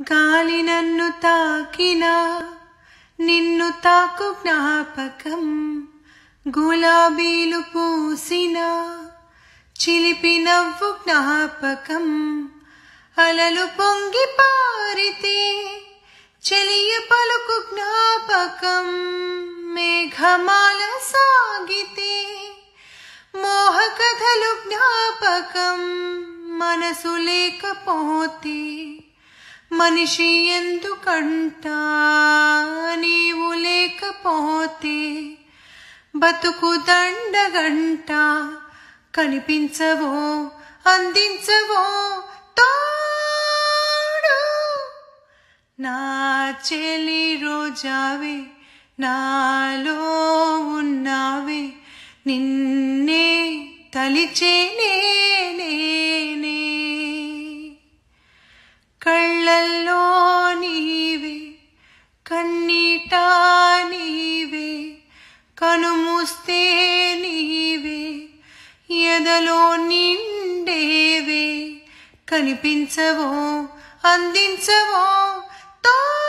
గాలి నన్ను తాకినా నిన్ను తాకు జ్ఞాపకం గులాబీలు పూసినా చిలిపి నవ్వు జ్ఞాపకం అలలు పొంగి పారితే చెలియ పలుకు జ్ఞాపకం మేఘమాల సాగితే మోహ కథలు జ్ఞాపకం మనసు లేకపోతే మనిషి ఎందుకంట నీవు లేకపోతే బతుకు దండగంట కనిపించవో అందించవో తోడు నా చెలి రోజావే నాలో ఉన్నావే నిన్నే తలిచేనే కళ్ళల్లో నీవే కన్నీట నీవే కనుమూస్తే నీవే ఎదలో నిండేవే కనిపించవో అందించవో